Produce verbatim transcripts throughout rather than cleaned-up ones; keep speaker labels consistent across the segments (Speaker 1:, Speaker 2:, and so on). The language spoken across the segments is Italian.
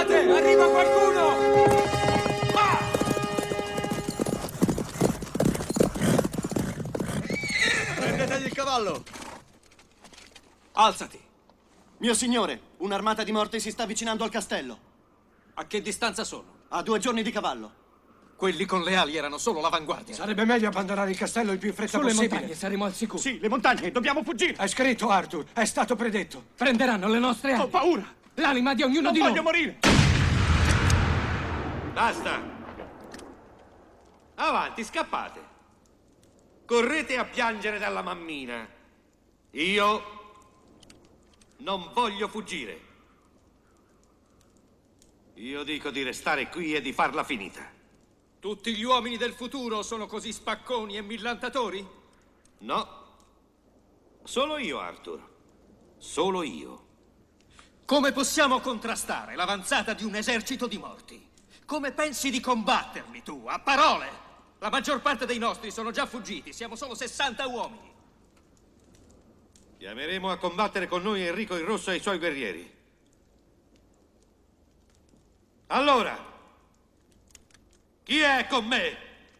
Speaker 1: Aspettate! Arriva qualcuno! Ah!
Speaker 2: Prendetegli il cavallo!
Speaker 1: Alzati!
Speaker 2: Mio signore, un'armata di morti si sta avvicinando al castello.
Speaker 1: A che distanza sono?
Speaker 2: A due giorni di cavallo.
Speaker 1: Quelli con le ali erano solo l'avanguardia.
Speaker 3: Sarebbe meglio abbandonare il castello il più in fretta
Speaker 1: Sulle
Speaker 3: possibile.
Speaker 1: montagne saremo al sicuro.
Speaker 2: Sì, le montagne, dobbiamo fuggire!
Speaker 3: È scritto, Arthur, è stato predetto.
Speaker 1: Prenderanno le nostre ali.
Speaker 2: Ho paura!
Speaker 1: L'anima di ognuno
Speaker 2: Non
Speaker 1: di
Speaker 2: voglio
Speaker 1: noi.
Speaker 2: morire!
Speaker 4: Basta! Avanti, scappate! Correte a piangere dalla mammina. Io non voglio fuggire. Io dico di restare qui e di farla finita.
Speaker 1: Tutti gli uomini del futuro sono così spacconi e millantatori?
Speaker 4: No. Solo io, Arthur. Solo io.
Speaker 1: Come possiamo contrastare l'avanzata di un esercito di morti? Come pensi di combatterli tu? A parole! La maggior parte dei nostri sono già fuggiti, siamo solo sessanta uomini.
Speaker 4: Chiameremo a combattere con noi Enrico il Rosso e i suoi guerrieri. Allora, chi è con me?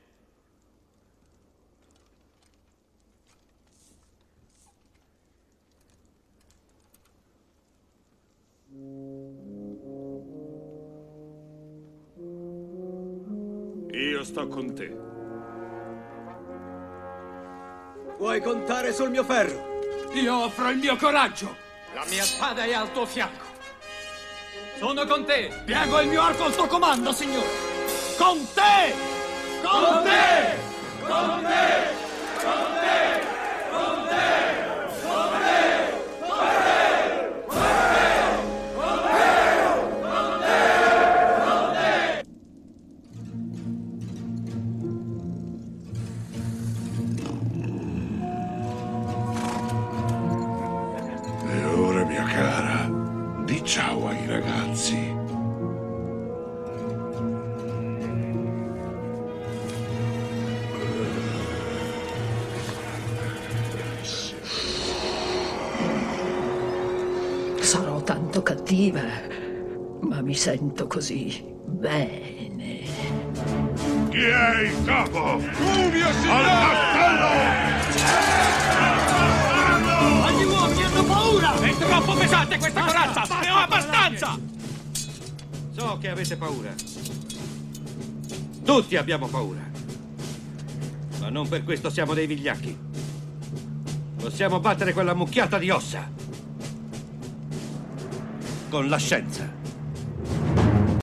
Speaker 5: Io sto con te.
Speaker 2: Puoi contare sul mio ferro.
Speaker 1: Io offro il mio coraggio. La mia spada è al tuo fianco. Sono con te. Piego il mio arco al tuo comando, signore. Con te! Con te! Con te! Con te! Con te! Con te! Con te! Con te!
Speaker 5: E ora, mia cara, di ciao ai ragazzi.
Speaker 6: Sarò tanto cattiva, ma mi sento così bene.
Speaker 5: Chi è il capo? Tu, mio signore! Al castello!
Speaker 1: Gli uomini hanno paura! È troppo pesante questa corazza! Ne ho abbastanza!
Speaker 4: So che avete paura. Tutti abbiamo paura. Ma non per questo siamo dei vigliacchi. Possiamo battere quella mucchiata di ossa. Con la scienza.